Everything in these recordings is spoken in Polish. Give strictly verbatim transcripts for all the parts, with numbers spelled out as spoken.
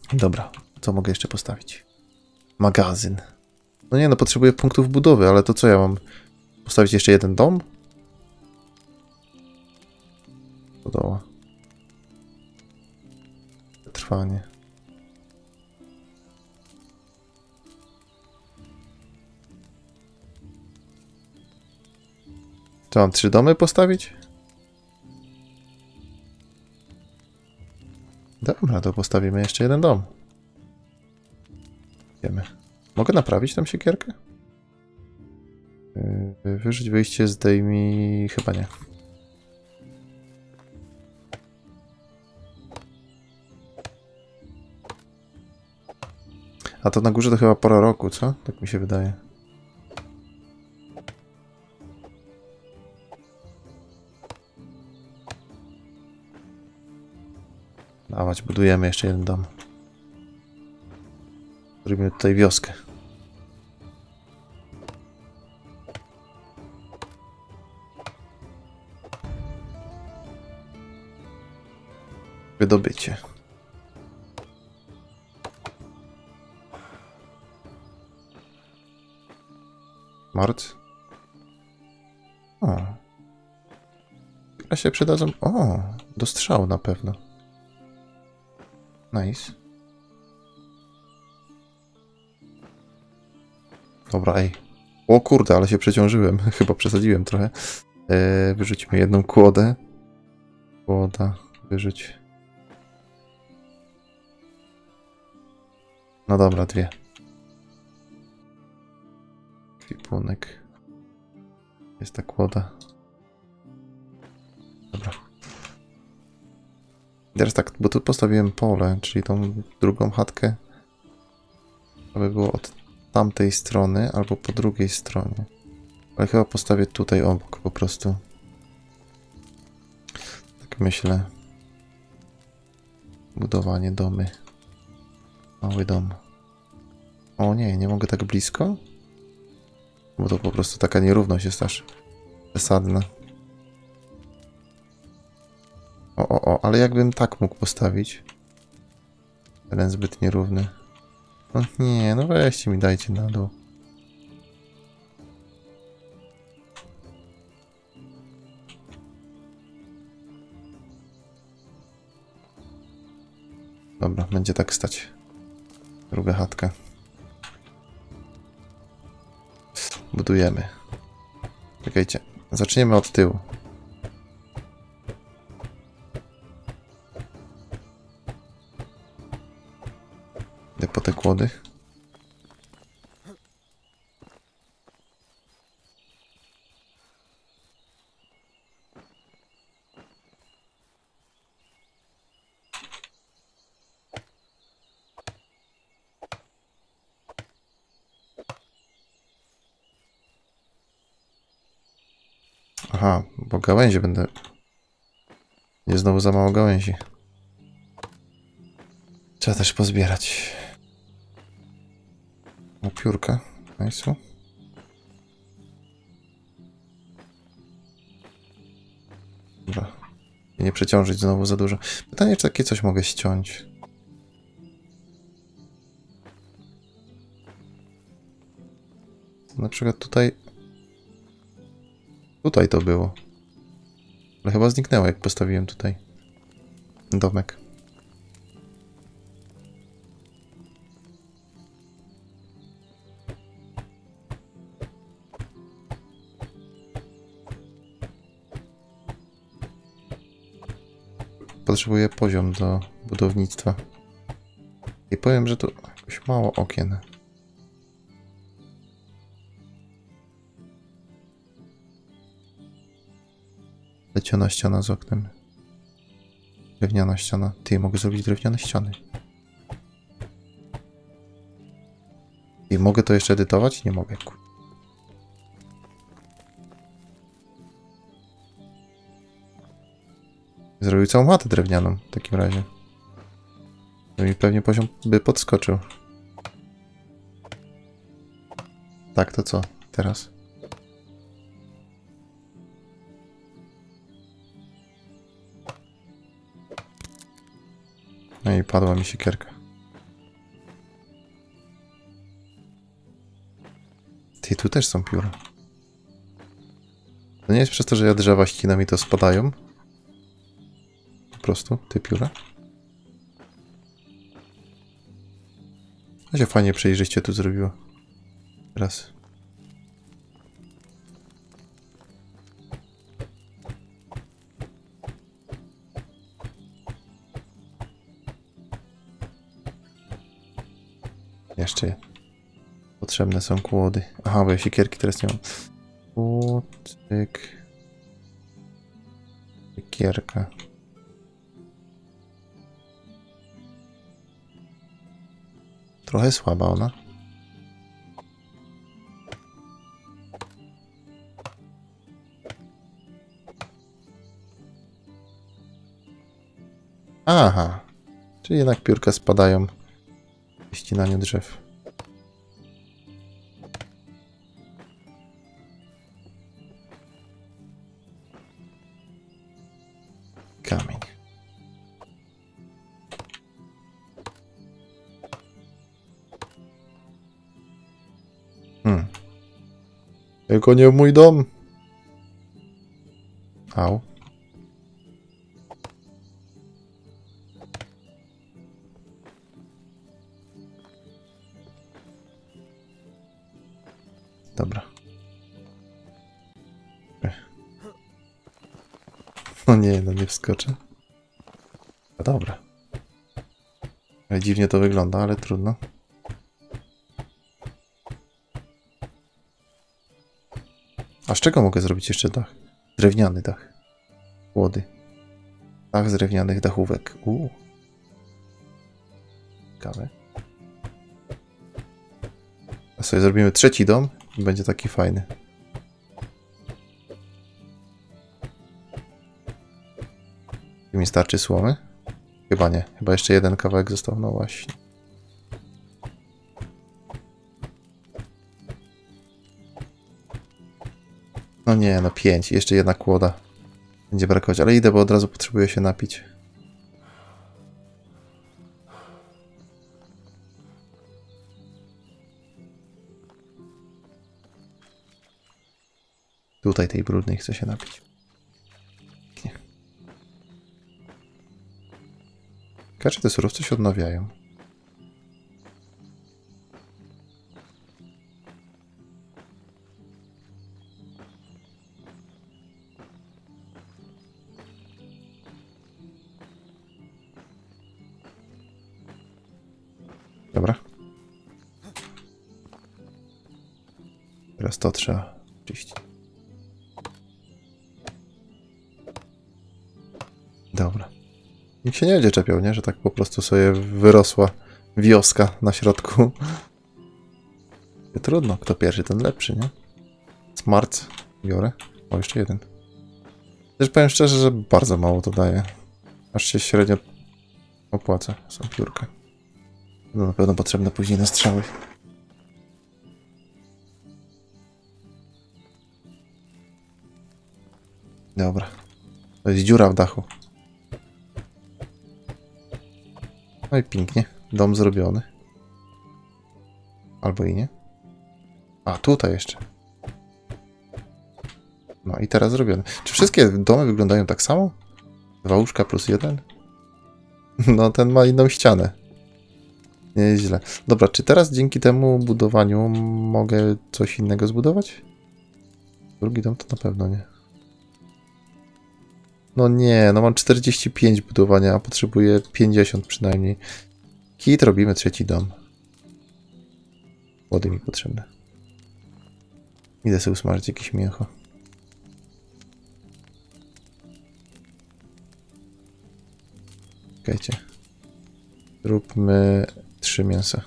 Dobra, co mogę jeszcze postawić? Magazyn. No nie, no potrzebuję punktów budowy, ale to co ja mam? Postawić jeszcze jeden dom? Podoba. Trwanie. To mam trzy domy postawić? Dobra, to postawimy jeszcze jeden dom. Wiemy. Mogę naprawić tam siekierkę? Yy, wyrzuć wyjście, zdejmij... Chyba nie. A to na górze to chyba pora roku, co? Tak mi się wydaje. Dawać, budujemy jeszcze jeden dom. Robimy tutaj wioskę. Wydobycie. Mart. O. Chyba się przydadzą. O, do strzału na pewno. Nice. Dobra, ej. O kurde, ale się przeciążyłem. Chyba przesadziłem trochę. Eee, wyrzućmy jedną kłodę. Kłoda. Wyrzuć. No dobra, dwie. Kwipunek. Jest ta kłoda. Dobra. Teraz tak, bo tu postawiłem pole, czyli tą drugą chatkę. Aby było od tamtej strony, albo po drugiej stronie. Ale chyba postawię tutaj obok, po prostu. Tak myślę. Budowanie domy. Mały dom. O nie, nie mogę tak blisko? Bo to po prostu taka nierówność jest aż przesadna. O, o, o, ale jakbym tak mógł postawić. Teren zbyt nierówny. No nie, no weźcie mi, dajcie na dół. Dobra, będzie tak stać. Druga chatka. Budujemy. Czekajcie, zaczniemy od tyłu. Idę po te kłody. Aha, bo gałęzie będę... Nie znowu za mało gałęzi. Trzeba też pozbierać. O, piórka. Nice. Dobra. I nie przeciążyć znowu za dużo. Pytanie, czy takie coś mogę ściąć? Na przykład tutaj... Tutaj to było. Ale chyba zniknęło, jak postawiłem tutaj domek. Potrzebuję poziom do budownictwa. I powiem, że tu jakoś mało okien. Leciona ściana z oknem. Drewniana ściana. Ty, mogę zrobić drewniane ściany. I mogę to jeszcze edytować? Nie mogę. Zrobił całą chatę drewnianą w takim razie. To mi pewnie poziom by podskoczył. Tak, to co teraz? No i padła mi siekierka. Ty, tu też są pióra. To nie jest przez to, że ja drzewa ścinam i to spadają? Po prostu, te pióra? To się fajnie przejrzyście tu zrobiło. Teraz. Jeszcze potrzebne są kłody. Aha, bo ja siekierki teraz nie mam. Kłodyk. Siekierka. Trochę słaba ona. Aha. Czyli jednak piórka spadają przy ścinaniu drzew. Kamień. Hmm. Tylko nie w mój dom. Au. Dobra. No nie, no nie wskoczę. No dobra. Dziwnie to wygląda, ale trudno. A z czego mogę zrobić jeszcze dach? Drewniany dach. Łody. Dach z drewnianych dachówek. Uuu. Ciekawe. A sobie zrobimy trzeci dom i będzie taki fajny. Czy mi starczy słomy? Chyba nie. Chyba jeszcze jeden kawałek został. No właśnie. No nie, no pięć. Jeszcze jedna kłoda. Będzie brakować, ale idę, bo od razu potrzebuję się napić. Tutaj tej brudnej chcę się napić. Nie. Kacze te surowce się odnawiają. Dobra. Teraz to trzeba czyścić. Dobra. Nikt się nie będzie czepiał, nie? Że tak po prostu sobie wyrosła wioska na środku. Trudno, kto pierwszy, ten lepszy, nie? Smart biorę. O, jeszcze jeden. Też powiem szczerze, że bardzo mało to daje. Aż się średnio opłaca. Są piórka. No na pewno potrzebne później na strzały. Dobra. To jest dziura w dachu. No i pięknie. Dom zrobiony. Albo i nie. A, tutaj jeszcze. No i teraz zrobiony. Czy wszystkie domy wyglądają tak samo? Dwa łóżka plus jeden? No, ten ma inną ścianę. Nieźle. Dobra, czy teraz dzięki temu budowaniu mogę coś innego zbudować? Drugi dom to na pewno nie. No nie, no mam czterdzieści pięć budowania, a potrzebuję pięćdziesiąt przynajmniej. Kit, robimy trzeci dom. Wody mi potrzebne. Idę sobie usmażyć jakieś mięcho. Czekajcie. Zróbmy trzy mięsa.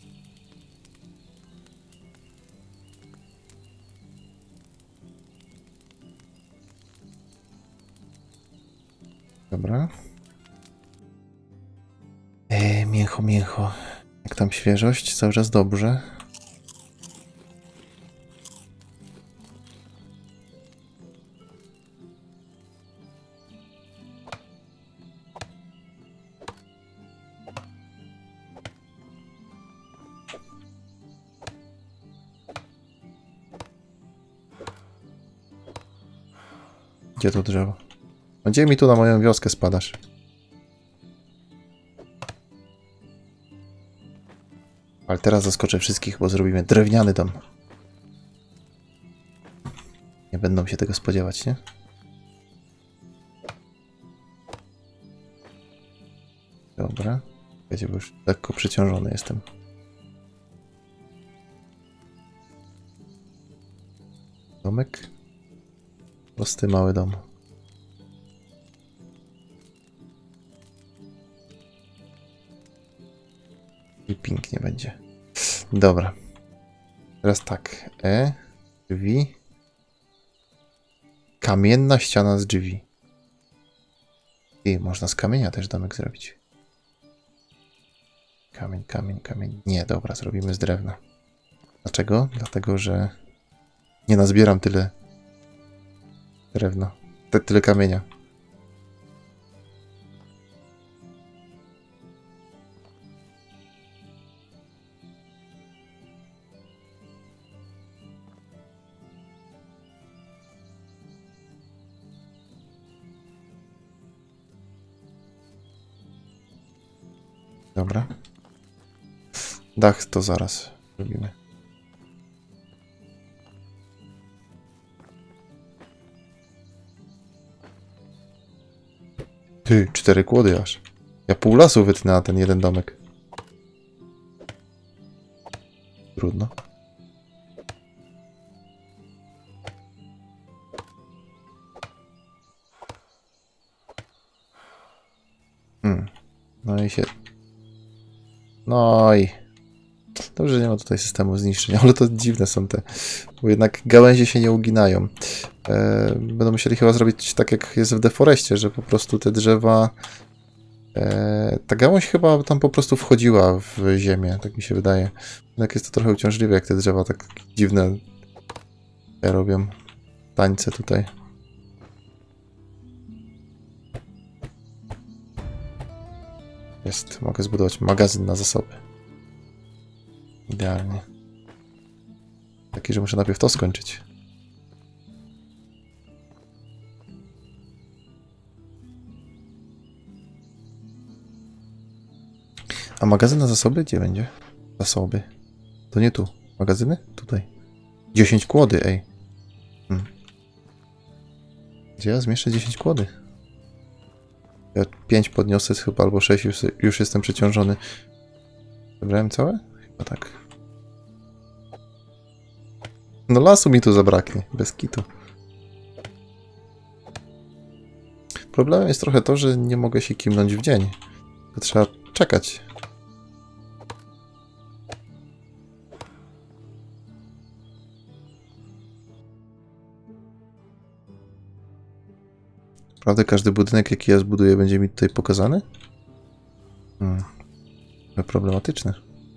Dobra. Eee, mięcho, mięcho. Jak tam świeżość? Cały czas dobrze. Gdzie to drzewo? Gdzie mi tu na moją wioskę spadasz? Ale teraz zaskoczę wszystkich, bo zrobimy drewniany dom. Nie będą się tego spodziewać, nie? Dobra. Wiecie, bo już lekko przeciążony jestem. Domek. Prosty, mały dom. I pięknie będzie. Dobra. Teraz tak. E. Drzwi. Kamienna ściana z drzwi. I można z kamienia też domek zrobić. Kamień, kamień, kamień. Nie, dobra, zrobimy z drewna. Dlaczego? Dlatego, że nie nazbieram tyle drewna. Te, tyle kamienia. Dobra. Dach to zaraz robimy. Ty, cztery kłody aż. Ja pół lasu wytnę na ten jeden domek. Trudno. Hmm. No i się... No i... Dobrze, że nie ma tutaj systemu zniszczenia, ale to dziwne są te... Bo jednak gałęzie się nie uginają. E, będą musieli chyba zrobić tak, jak jest w Deforestie, że po prostu te drzewa... E, ta gałąź chyba tam po prostu wchodziła w ziemię, tak mi się wydaje. Jednak jest to trochę uciążliwe, jak te drzewa tak dziwne robią. Tańce tutaj. Jest, mogę zbudować magazyn na zasoby. Idealnie. Taki, że muszę najpierw to skończyć. A magazyn na zasoby? Gdzie będzie? Zasoby. To nie tu. Magazyny? Tutaj. dziesięć kłody, ej. Hmm. Gdzie ja zmieszczę dziesięć kłody? Ja pięć podniosę chyba, albo sześć, już, już jestem przeciążony. Zebrałem całe? Chyba tak. No lasu mi tu zabraknie, bez kitu. Problemem jest trochę to, że nie mogę się kimnąć w dzień. To trzeba czekać. Prawda, każdy budynek, jaki ja zbuduję, będzie mi tutaj pokazany? Hmm. To problematyczne.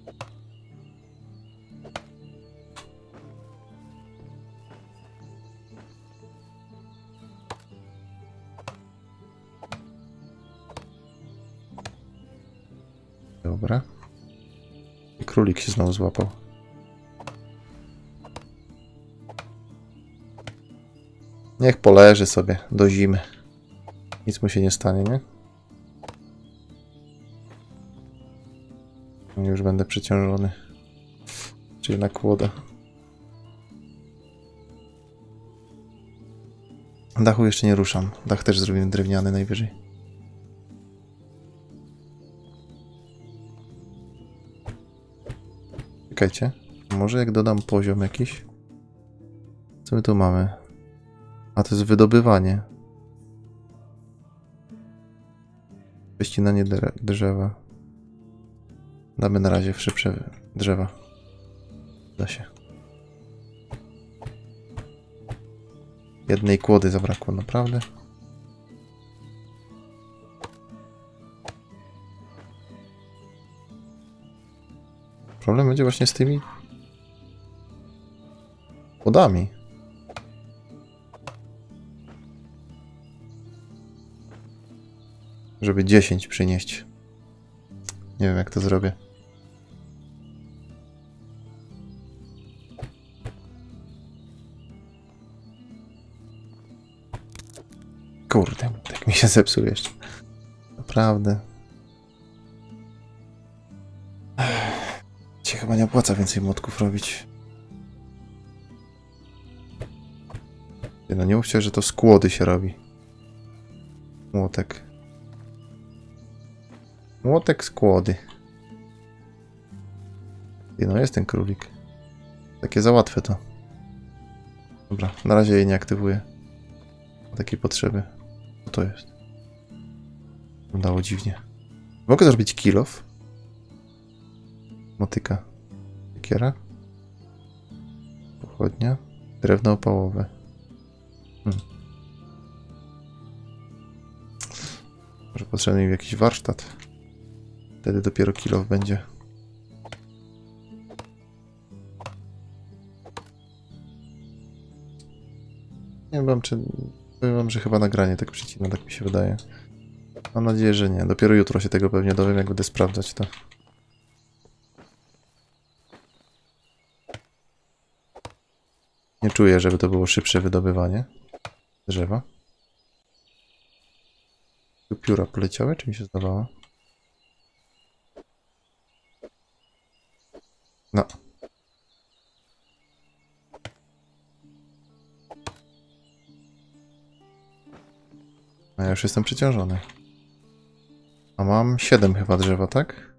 Dobra. I królik się znowu złapał. Niech poleży sobie do zimy. Nic mu się nie stanie, nie? Już będę przeciążony. Czyli na kłodę. Dachu jeszcze nie ruszam. Dach też zrobimy drewniany najwyżej. Czekajcie. Może jak dodam poziom jakiś? Co my tu mamy? A to jest wydobywanie. Wyścinanie drzewa. Damy na razie w szybsze drzewa. Da się. Jednej kłody zabrakło, naprawdę. Problem będzie właśnie z tymi kłodami. Żeby dziesięć przynieść. Nie wiem, jak to zrobię. się zepsuł jeszcze. Naprawdę. Cię chyba nie opłaca więcej młotków robić. No nie mówcie, że to z kłody się robi. Młotek. Młotek z kłody. I no jest ten królik. Takie za łatwe to. Dobra, na razie jej nie aktywuję. Ma takiej potrzeby. Co to jest? Wyglądało dziwnie. Mogę zrobić kill off? Motyka. Siekiera. Pochodnia. Drewno opałowe. Hmm. Może potrzebny mi jakiś warsztat. Wtedy dopiero kill off będzie. Nie wiem, czy... Powiem wam, że chyba nagranie tak przycina, tak mi się wydaje. Mam nadzieję, że nie. Dopiero jutro się tego pewnie dowiem, jak będę sprawdzać to. Nie czuję, żeby to było szybsze wydobywanie drzewa. Tu pióra poleciały, czy mi się zdawało? No. A ja już jestem przeciążony. A mam siedem chyba drzewa, tak?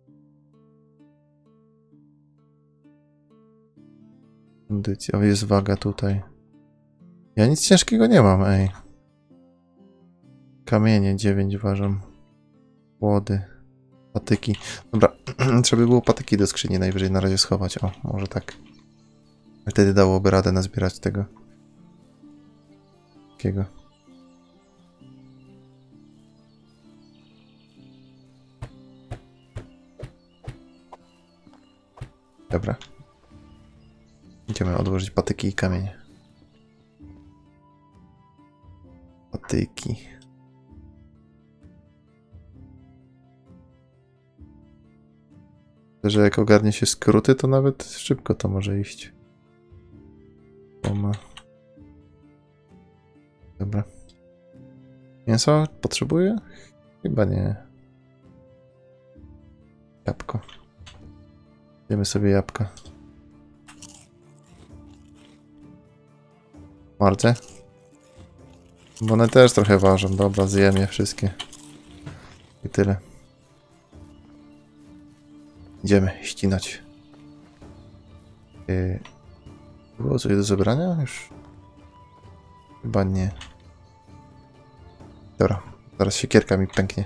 Kondycja, jest waga tutaj. Ja nic ciężkiego nie mam, ej. Kamienie dziewięć ważą. Łody. Patyki. Dobra, trzeba by było patyki do skrzyni najwyżej na razie schować. O, może tak. Wtedy dałoby radę nazbierać tego. Takiego. Dobra. Idziemy odłożyć patyki i kamienie. Patyki. Że jak ogarnie się skróty, to nawet szybko to może iść. Oma. Dobra. Mięso potrzebuję? Chyba nie. Jabłko. Jemy sobie jabłka. Marce? Bo one też trochę ważą. Dobra, zjem je wszystkie. I tyle. Idziemy ścinać. Yy, było coś do zebrania? Już chyba nie. Dobra, zaraz siekierka mi pęknie.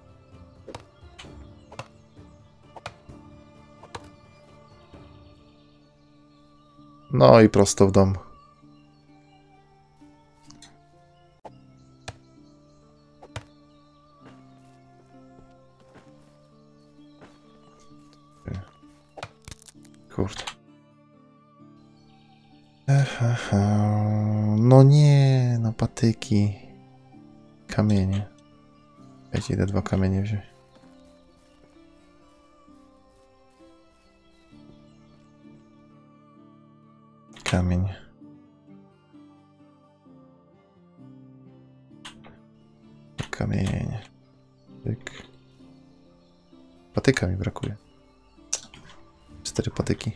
No i prosto w dom. Kurde. No nie, no patyki. Kamienie. Ja ci idę dwa kamienie wziąć. Kamień. Kamień. Tyk. Patyka mi brakuje. Cztery patyki.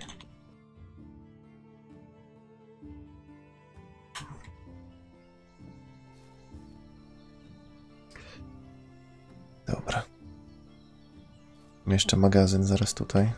Dobra. Mam jeszcze magazyn zaraz tutaj.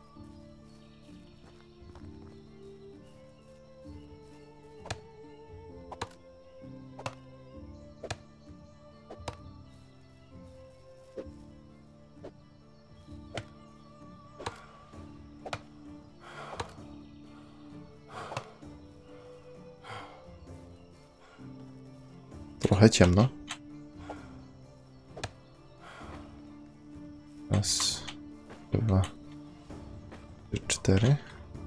Trochę ciemno. Raz, dwa, trzy, cztery.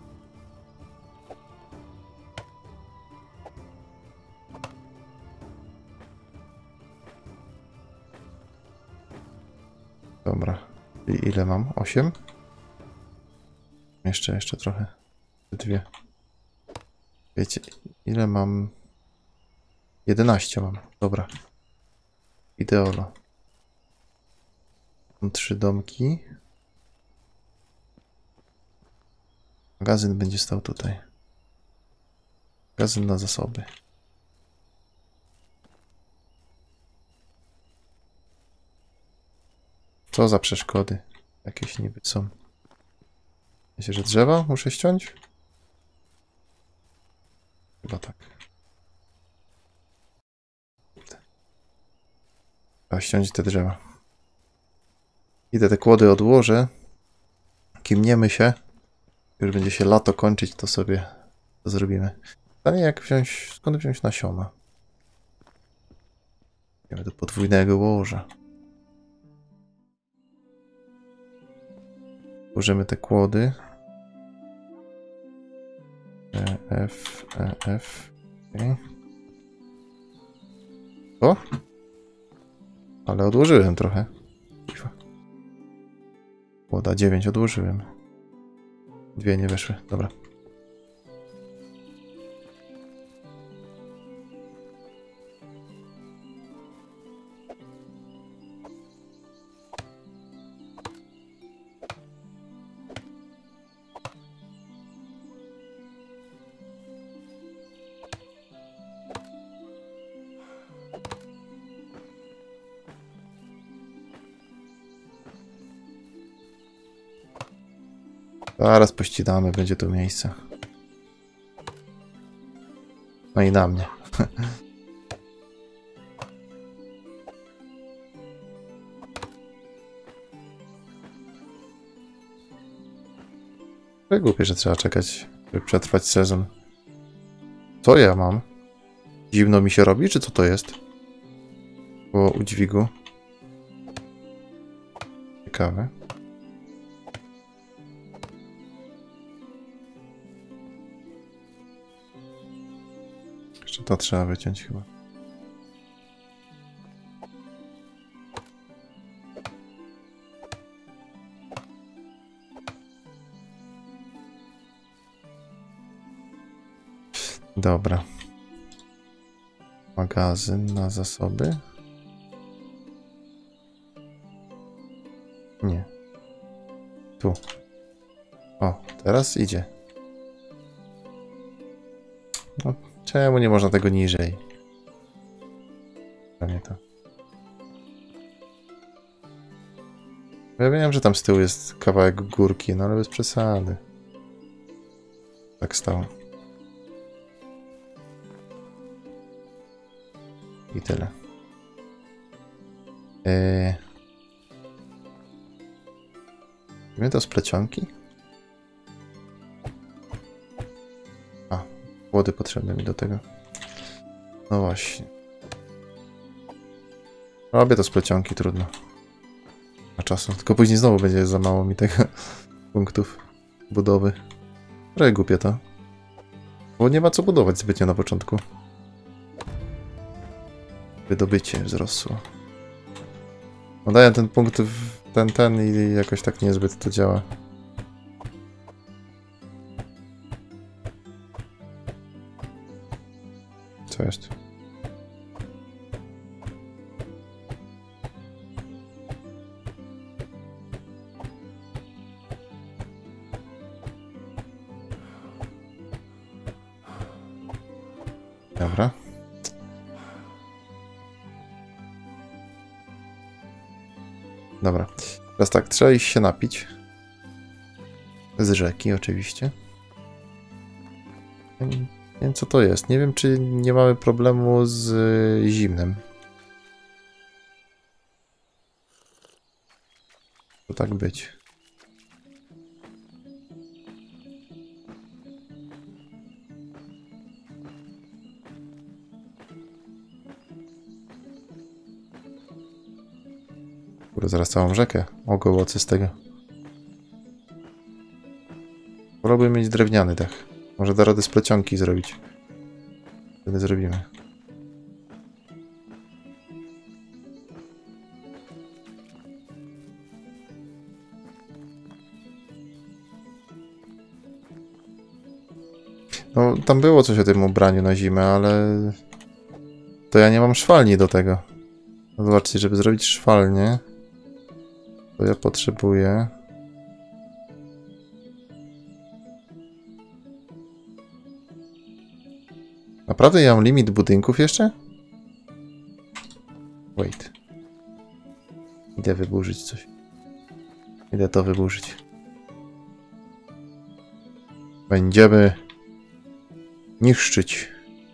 Dobra. I ile mam? Osiem? Jeszcze, jeszcze trochę. Dwie. Wiecie, ile mam? Jedenaście mam. Dobra. Ideolo. Są trzy domki. Magazyn będzie stał tutaj. Magazyn na zasoby. Co za przeszkody? Jakieś niby są. Myślę, że drzewa muszę ściąć? Chyba tak. Trzeba ściąć te drzewa. Idę te kłody odłożę. Kimniemy się. Już będzie się lato kończyć, to sobie to zrobimy. Pytanie jak wziąć, skąd wziąć nasiona? Idziemy do podwójnego łoża. Włożymy te kłody. E, F, E, F. Okay. O! Ale odłożyłem trochę. Kłoda dziewięć odłożyłem. Dwie nie weszły. Dobra. Zaraz pościnamy, będzie tu miejsce. No i na mnie. To głupie, że trzeba czekać, by przetrwać sezon. Co ja mam? Zimno mi się robi, czy co to jest? Po udźwigu. Ciekawe. Jeszcze to trzeba wyciąć chyba. Dobra. Magazyn na zasoby. Nie. Tu. O, teraz idzie. No, czemu nie można tego niżej? Pewnie to. Ja wiem, że tam z tyłu jest kawałek górki, no ale bez przesady. Tak stało. I tyle. Eee... Wiemy to z plecionki? A, wody potrzebne mi do tego. No właśnie. Robię to z plecionki, trudno. Ma czasu. Tylko później znowu będzie za mało mi tego punktów budowy. Trochę głupie to. Bo nie ma co budować zbytnio na początku. Wydobycie wzrosło. No daję ten punkt w ten, ten i jakoś tak niezbyt to działa. Co jest? Dobra. Dobra. Teraz tak, trzeba iść się napić. Z rzeki oczywiście. Nie wiem co to jest. Nie wiem czy nie mamy problemu z zimnem. To tak być. Kurde, zaraz całą rzekę ogołocy z tego. Wolałbym mieć drewniany dach. Może da radę z plecionki zrobić. Wtedy zrobimy. No, tam było coś o tym ubraniu na zimę, ale... To ja nie mam szwalni do tego. No zobaczcie, żeby zrobić szwalnię, to ja potrzebuję... Naprawdę ja mam limit budynków jeszcze? Wait. Idę wyburzyć coś. Idę to wyburzyć. Będziemy niszczyć.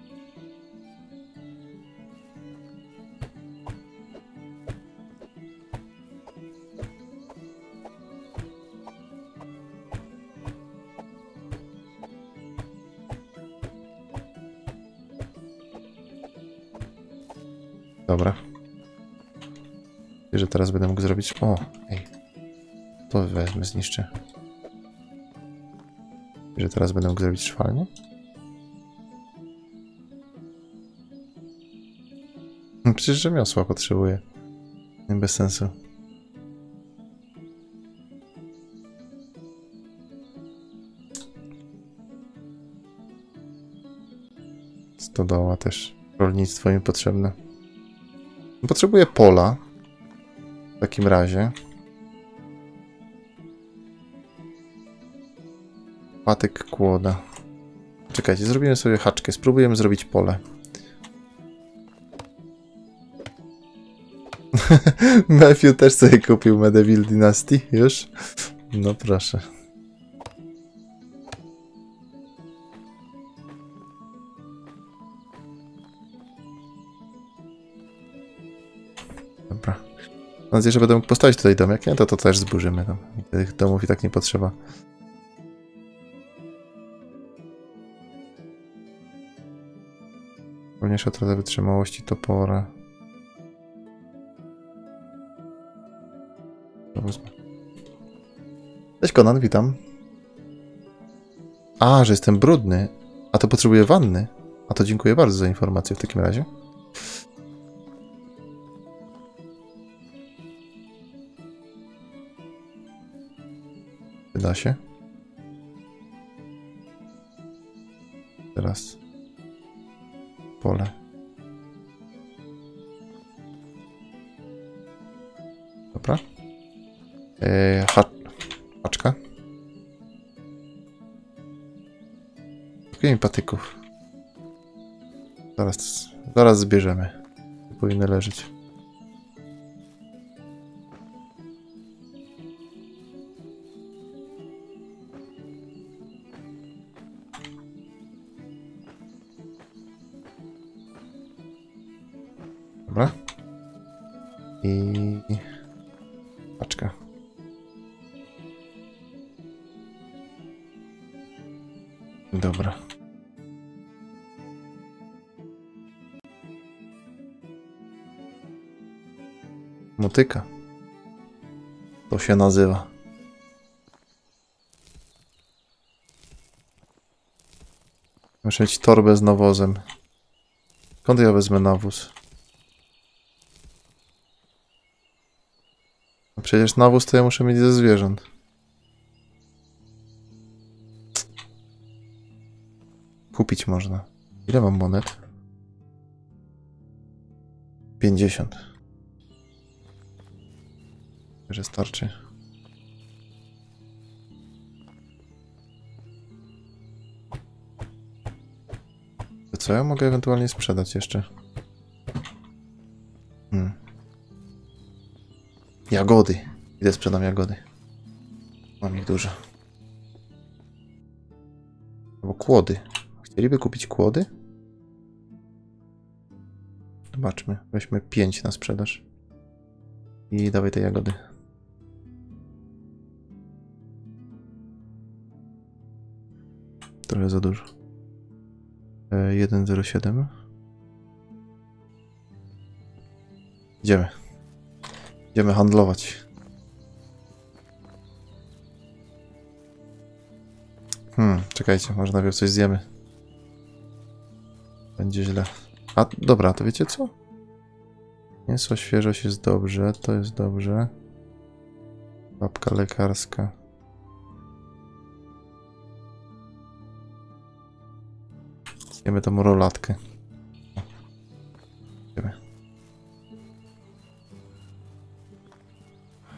Dobra. I że teraz będę mógł zrobić... O, ej. To wezmę, zniszczę. I że teraz będę mógł zrobić szwalnię? Przecież rzemiosła potrzebuję. Bez sensu. Stodoła też. Rolnictwo mi potrzebne. Potrzebuję pola. W takim razie. Patyk kłoda. Czekajcie, zrobimy sobie haczkę. Spróbujemy zrobić pole. Matthew też sobie kupił Medieval Dynasty. Już? No proszę. Dobra. Mam nadzieję, że będę mógł postawić tutaj dom. Jak nie, to to też zburzymy. Tam. Tych domów i tak nie potrzeba. Mniejsza trata wytrzymałości topora. Cześć Conan, witam. A, że jestem brudny. A to potrzebuję wanny. A to dziękuję bardzo za informację w takim razie. Da się. Teraz pole. Dobra. Eee, ha haczka. Brakuje mi patyków. Zaraz, zaraz zbierzemy. Powinny leżeć. Dobra. I... paczka. Dobra. Motyka. To się nazywa. Muszę mieć torbę z nawozem. Skąd ja wezmę nawóz? No przecież nawóz to ja muszę mieć ze zwierząt. Kupić można. Ile mam monet? pięćdziesiąt. Że starczy. To co ja mogę ewentualnie sprzedać jeszcze? Hmm. Jagody. Idę sprzedam jagody. Mam ich dużo. Albo kłody. Chcieliby kupić kłody? Zobaczmy. Weźmy pięć na sprzedaż. I dawaj te jagody. Trochę za dużo. E, jeden zero siedem. Idziemy. Idziemy handlować. Hmm, czekajcie, może najpierw coś zjemy. Będzie źle. A, dobra, to wiecie co? Mięso, świeżość jest dobrze, to jest dobrze. Babka lekarska. Zjemy tą rolatkę. Idziemy.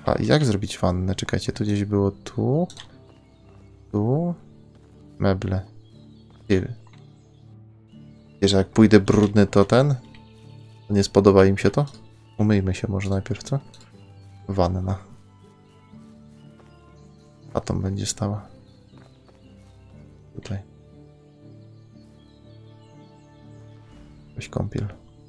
A jak zrobić wannę? Czekajcie, tu gdzieś było tu. Tu. Meble. Styl. Wiesz, jak pójdę brudny, to ten? To nie spodoba im się to? Umyjmy się może najpierw, co? Wanna. A tam będzie stała. Tutaj. Weź kąpiel.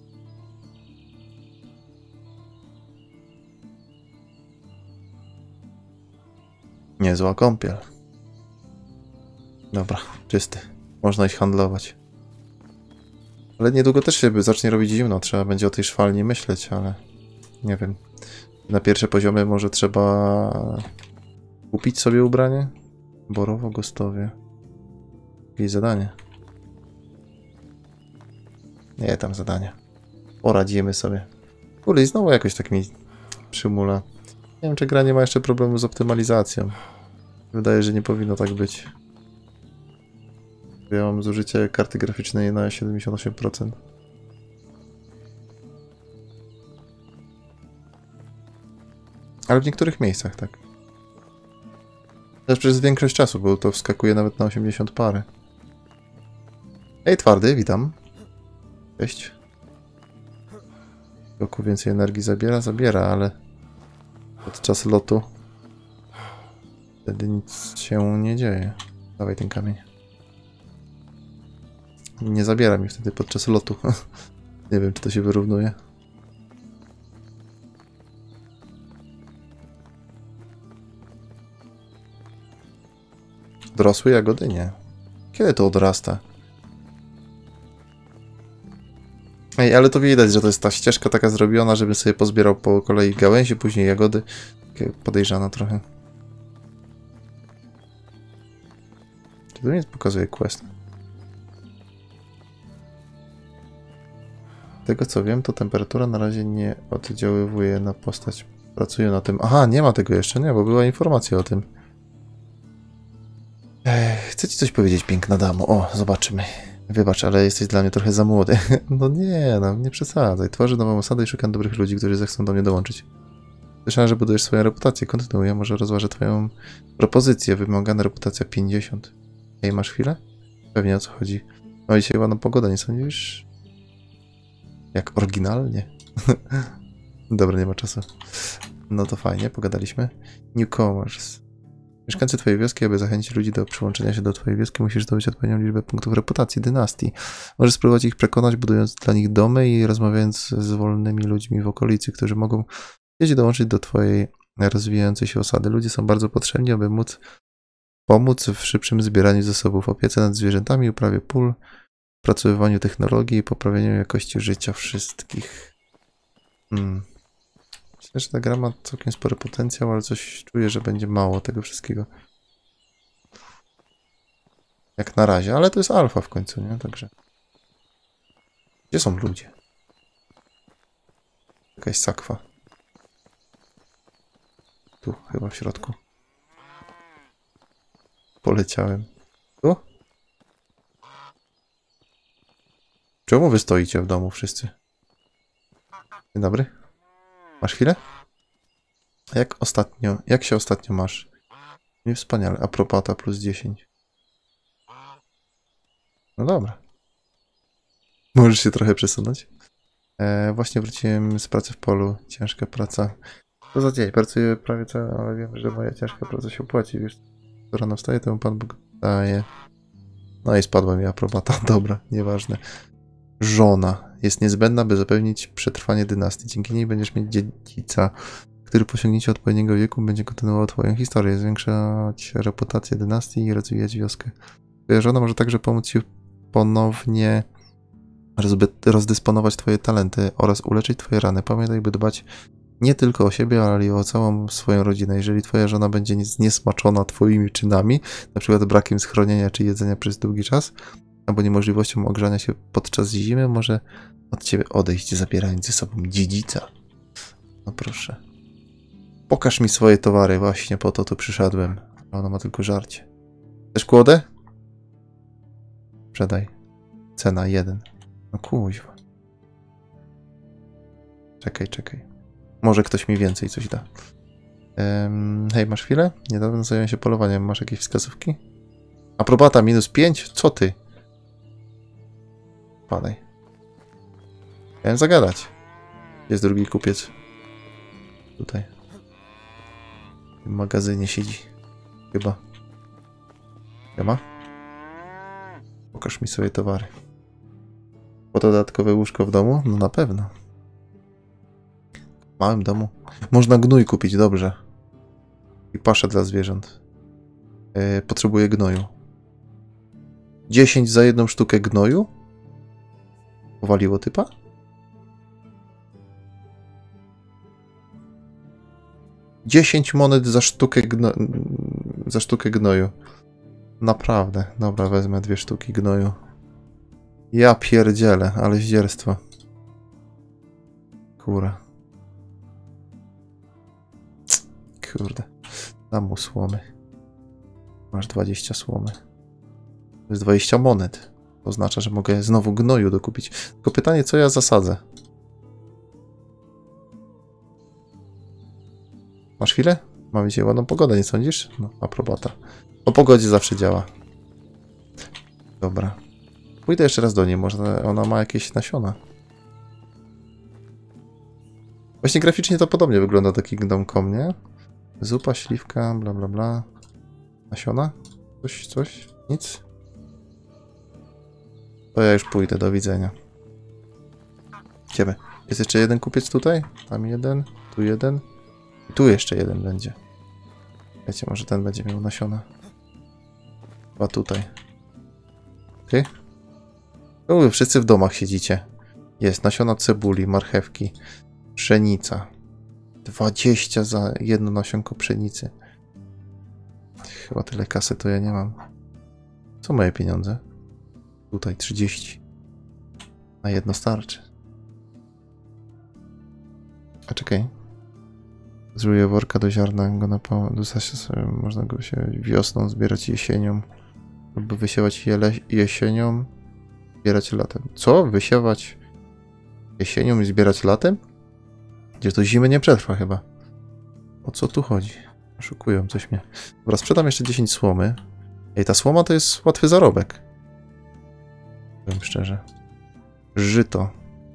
Niezła kąpiel. Dobra, czysty. Można iść handlować. Ale niedługo też się zacznie robić zimno. Trzeba będzie o tej szwalni myśleć, ale nie wiem. Na pierwsze poziomy może trzeba kupić sobie ubranie? Borowo-Gostowie. Jakieś zadanie. Nie, tam zadania. Poradzimy sobie. Kurde, i znowu jakoś tak mi przymula. Nie wiem, czy gra nie ma jeszcze problemu z optymalizacją. Wydaje, że nie powinno tak być. Ja mam zużycie karty graficznej na siedemdziesiąt osiem procent. Ale w niektórych miejscach tak. Też przez większość czasu, bo to wskakuje nawet na osiemdziesiąt parę. Ej, twardy, witam. Cześć. Goku więcej energii zabiera? Zabiera, ale podczas lotu wtedy nic się nie dzieje. Dawaj ten kamień. Nie zabiera mi wtedy podczas lotu. Nie wiem, czy to się wyrównuje. Dorosłe jagody? Nie. Kiedy to odrasta? Ej, ale to widać, że to jest ta ścieżka taka zrobiona, żebym sobie pozbierał po kolei gałęzi, później jagody. Takie podejrzane trochę. Czy to nie pokazuje quest? Z tego co wiem, to temperatura na razie nie oddziaływuje na postać. Pracuję na tym. Aha, nie ma tego jeszcze, nie, bo była informacja o tym. Ech, chcę ci coś powiedzieć, piękna damo. O, zobaczymy. Wybacz, ale jesteś dla mnie trochę za młody. No nie, no nie przesadzaj. Tworzę nową osadę i szukam dobrych ludzi, którzy zechcą do mnie dołączyć. Słyszałem, że budujesz swoją reputację. Kontynuuję, może rozważę twoją propozycję. Wymagana reputacja pięćdziesiąt. Ej, masz chwilę? Pewnie o co chodzi. No i dzisiaj ładna pogoda, nie sądzisz? Jak oryginalnie. Dobra, nie ma czasu. No to fajnie, pogadaliśmy. Newcomers. Mieszkańcy twojej wioski, aby zachęcić ludzi do przyłączenia się do twojej wioski, musisz zdobyć odpowiednią liczbę punktów reputacji dynastii. Możesz spróbować ich przekonać, budując dla nich domy i rozmawiając z wolnymi ludźmi w okolicy, którzy mogą chcieć dołączyć do twojej rozwijającej się osady. Ludzie są bardzo potrzebni, aby móc pomóc w szybszym zbieraniu zasobów, opiece nad zwierzętami, uprawie pól, opracowywaniu technologii i poprawieniu jakości życia wszystkich. Hmm. Myślę, że ta gra ma całkiem spory potencjał, ale coś czuję, że będzie mało tego wszystkiego. Jak na razie, ale to jest alfa w końcu, nie? Także... Gdzie są ludzie? Jakaś sakwa. Tu, chyba w środku. Poleciałem. Tu? Czemu wy stoicie w domu wszyscy? Dzień dobry. Masz chwilę? Jak ostatnio, jak się ostatnio masz? Nie wspaniale. Apropata plus dziesięć. No dobra. Możesz się trochę przesunąć. E, właśnie wróciłem z pracy w polu. Ciężka praca. Co za dzień? Pracuję prawie cały, ale wiem, że moja ciężka praca się opłaci. Wiesz, co rano wstaję, temu Pan Bóg daje. No i spadła mi aprobata. Dobra, nieważne. Żona jest niezbędna, by zapewnić przetrwanie dynastii. Dzięki niej będziesz mieć dziedzica, który po osiągnięciu odpowiedniego wieku będzie kontynuował twoją historię, zwiększać reputację dynastii i rozwijać wioskę. Twoja żona może także pomóc ci ponownie rozdysponować twoje talenty oraz uleczyć twoje rany. Pamiętaj, by dbać nie tylko o siebie, ale i o całą swoją rodzinę. Jeżeli twoja żona będzie zniesmaczona twoimi czynami, na przykład brakiem schronienia czy jedzenia przez długi czas, albo niemożliwością ogrzania się podczas zimy, może od ciebie odejść, zabierając ze sobą dziedzica. No proszę. Pokaż mi swoje towary, właśnie po to tu przyszedłem. A ona ma tylko żarcie. Chcesz kłodę? Sprzedaj. Cena jeden. No kuźwa. Czekaj, czekaj. Może ktoś mi więcej coś da. Um, hej, masz chwilę? Niedawno zająłem się polowaniem. Masz jakieś wskazówki? Aprobata minus pięć? Co ty? Padaj. Chciałem zagadać. Jest drugi kupiec. Tutaj. W tym magazynie siedzi. Chyba. Nie ma? Pokaż mi swoje towary. Po dodatkowe łóżko w domu? No na pewno. W małym domu. Można gnój kupić, dobrze. I paszę dla zwierząt. Yy, potrzebuję gnoju. dziesięć za jedną sztukę gnoju? Powaliło typa? dziesięć monet za sztukę, gno... za sztukę gnoju. Naprawdę. Dobra, wezmę dwie sztuki gnoju. Ja pierdzielę, ale zdzierstwo. Kura. Kurde. Dam mu słomy. Masz dwadzieścia słomy. To jest dwadzieścia monet. To oznacza, że mogę znowu gnoju dokupić. Tylko pytanie, co ja zasadzę? Masz chwilę? Mamy dzisiaj ładną pogodę, nie sądzisz? No, aprobata. O pogodzie zawsze działa. Dobra. Pójdę jeszcze raz do niej, może ona ma jakieś nasiona. Właśnie graficznie to podobnie wygląda do Kingdom Come, nie? Zupa, śliwka, bla bla bla. Nasiona? Coś, coś? Nic? To ja już pójdę, do widzenia. Idziemy. Jest jeszcze jeden kupiec tutaj? Tam jeden, tu jeden. I tu jeszcze jeden będzie. Wiecie, może ten będzie miał nasiona. Chyba tutaj. Ty? O, wszyscy w domach siedzicie. Jest nasiona cebuli, marchewki, pszenica. dwadzieścia za jedno nasionko pszenicy. Chyba tyle kasy to ja nie mam. Co moje pieniądze? Tutaj trzydzieści. Na jedno starczy. A czekaj. Zruję worka do ziarna, go na sobie, można go się wiosną zbierać jesienią. Lub wysiewać jele jesienią, zbierać latem. Co? Wysiewać jesienią i zbierać latem? Gdzie to zimy nie przetrwa chyba. O co tu chodzi? Oszukują coś mnie. Dobra, sprzedam jeszcze dziesięć słomy. Ej, ta słoma to jest łatwy zarobek. Powiem szczerze. Żyto.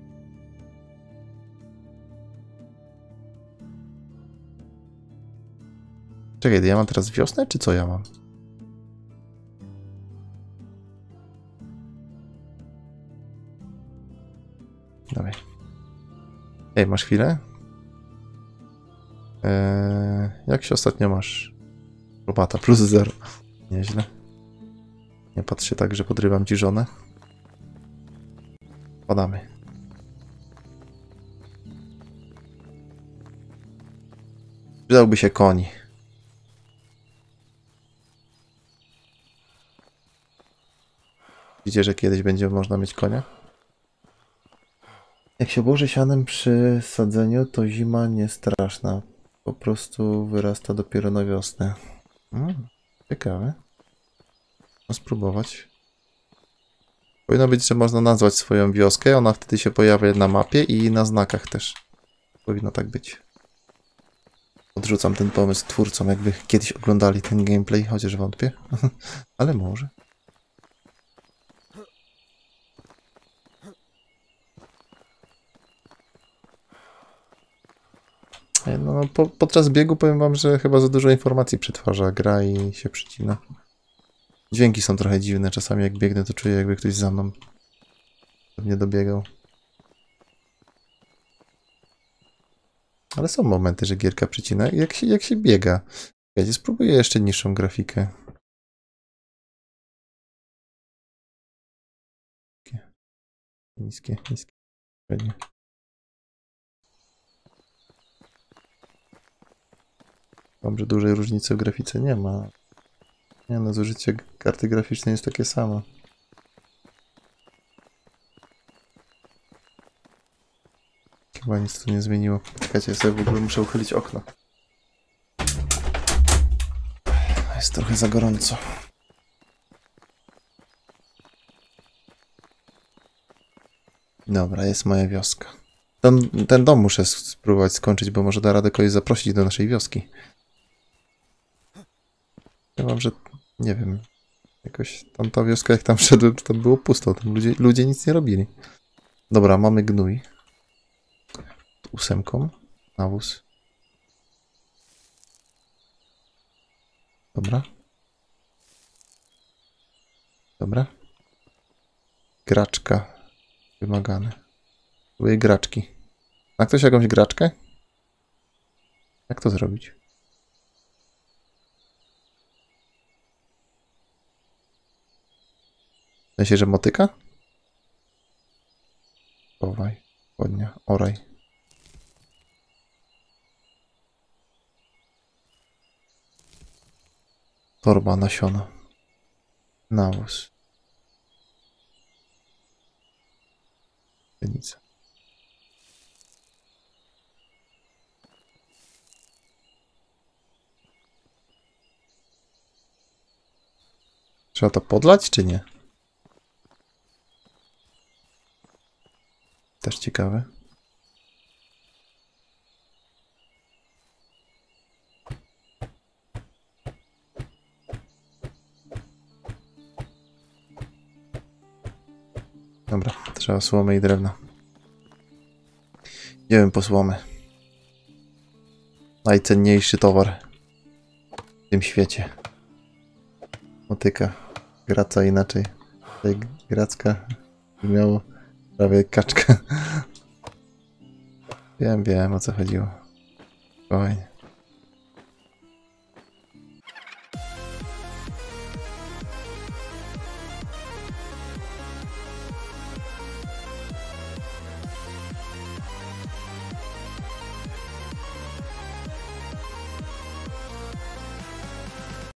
Czekaj, ja mam teraz wiosnę, czy co ja mam? Dawaj. Ej, masz chwilę? Eee, jak się ostatnio masz? Robata plus zero. Nieźle. Nie patrz się tak, że podrywam ci żonę. Padamy. Przydałby się koń. Widzicie, że kiedyś będzie można mieć konia? Jak się obłoży sianem przy sadzeniu, to zima nie straszna. Po prostu wyrasta dopiero na wiosnę. Hmm, ciekawe. Można spróbować. Powinno być, że można nazwać swoją wioskę. Ona wtedy się pojawia na mapie i na znakach też. Powinno tak być. Odrzucam ten pomysł twórcom, jakby kiedyś oglądali ten gameplay, chociaż wątpię. Ale może. No, po, podczas biegu powiem wam, że chyba za dużo informacji przetwarza gra i się przycina. Dźwięki są trochę dziwne. Czasami jak biegnę, to czuję, jakby ktoś za mną pewnie dobiegał. Ale są momenty, że gierka przycina, jak się, jak się biega. Ja spróbuję jeszcze niższą grafikę. Niskie, niskie. Pewnie. Mam, że dużej różnicy w grafice nie ma. Nie no, zużycie karty graficznej jest takie samo. Chyba nic tu nie zmieniło. Czekajcie, ja sobie w ogóle muszę uchylić okno. Jest trochę za gorąco. Dobra, jest moja wioska. Ten, ten dom muszę spróbować skończyć, bo może da radę kogoś zaprosić do naszej wioski. Ja mam, że nie wiem. Jakoś tam ta wioska, jak tam wszedłem, to tam było pusto. Tam ludzie, ludzie nic nie robili. Dobra, mamy gnój. Ósemką. Nawóz. Dobra. Dobra. Graczka. Wymagane. Były graczki. Ma ktoś jakąś graczkę? Jak to zrobić? W sensie, że motyka? Chowaj. Chłodnia. Oraj. Torba, nasiona. Nawóz. Pszenica. Trzeba to podlać, czy nie? Też ciekawe. Dobra, trzeba słomy i drewna. Idziemy po słomę. Najcenniejszy towar w tym świecie. Motyka. Graca inaczej. Tutaj gracka miało prawie kaczkę. Wiem, wiem o co chodziło. Spokojnie.